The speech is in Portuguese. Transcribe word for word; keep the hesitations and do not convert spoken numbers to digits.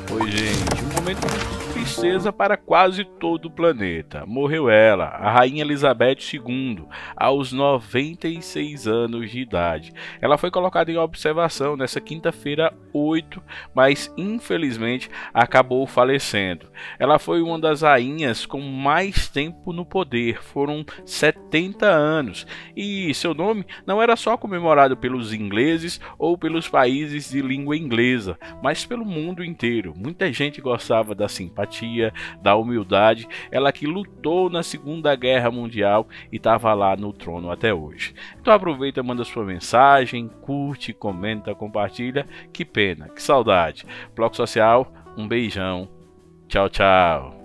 Oi, gente, um momento de tristeza para quase todo o planeta. Morreu ela, a Rainha Elizabeth segunda, aos noventa e seis anos de idade. Ela foi colocada em observação nessa quinta-feira oito, mas infelizmente acabou falecendo. Ela foi uma das rainhas com mais tempo no poder, foram setenta anos, e seu nome não era só comemorado pelos ingleses ou pelos países de língua inglesa, mas pelo mundo inteiro. Muita gente gostava da simpatia, da humildade, ela que lutou na Segunda Guerra Mundial e estava lá no trono até hoje. Então aproveita, manda sua mensagem, curte, comenta, compartilha. Que pena, que saudade. Bloco Social, um beijão. Tchau, tchau.